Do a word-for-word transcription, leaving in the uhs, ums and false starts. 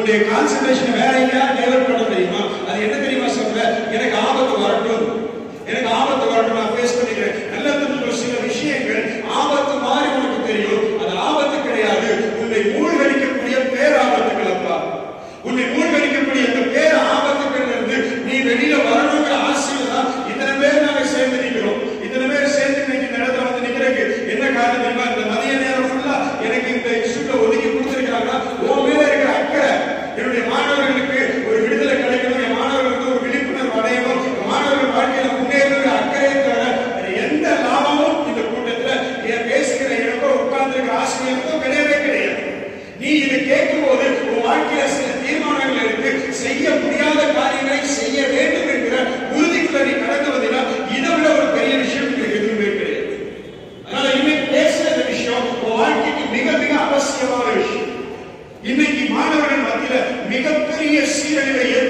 உங்களுடைய கான்சென்ட்ரேஷன் வேற எங்கயா டைவர்ட் பண்ண தெரியுமா? அது என்ன தெரியுமா சொல்ற? எனக்கு ஆபத்து வரட்டும், எனக்கு ஆபத்து வரட்டும், நான் ஃபேஸ் பண்ணிக்கிறேன். நல்ல ஒரு சில விஷயங்கள் ஆபத்து மாதிரி உனக்கு தெரியும், அது ஆபத்து கிடையாது. உன்னை மூழ்கடிக்கக்கூடிய பேராபத்துக்கள் அப்பா, உன்னை மூழ்கடிக்கக்கூடிய அந்த பேர் ஆபத்துக்கள் இருந்து நீ வெளியில வரணுங்கிற ஆசையில தான் இத்தனை பேர் நாங்க சேர்ந்து நிற்கிறோம். இத்தனை பேர் சேர்ந்து இன்னைக்கு இந்த இடத்துல வந்து நிக்கிறதுக்கு என்ன காரணம் தெரியுமா? இந்த மதிய நேரம் ஃபுல்லா எனக்கு இந்த இஷ்யூல ஒதுக்கி கொடுத்திருக்காங்கன்னா உன் மேல இருக்கிற அக்கறை, என்னுடைய மாணவர்களுக்கு ஒரு விடுதலை கிடைக்கணும், என் மாணவர்களுக்கு ஒரு விழிப்புணர்வு அடையணும், மாணவர்கள் வாழ்க்கையில முன்னேறுகிற அக்கறையை தவிர எந்த லாபமும் இந்த கூட்டத்துல என் பேசுகிற எனக்கோ உட்கார்ந்து இருக்கிற ஆசிரியருக்கோ கிடையவே கிடையாது. நீ இதை கேட்கும் போது உன் வாழ்க்கையில சில தீர்மானங்கள் எடுத்து செய்ய முடியாத காரியங்களை செய்ய வேண்டும் என்கிற உறுதிக்குள்ள நீ கடந்து வந்தீங்கன்னா இதை விட ஒரு பெரிய விஷயம் எதுவுமே கிடையாது. அதனால இன்னைக்கு பேசுற விஷயம் உன் வாழ்க்கைக்கு மிக மிக அவசியமான விஷயம். இன்னைக்கு மாணவர்கள் மத்தியில மிகப்பெரிய சீரழிவை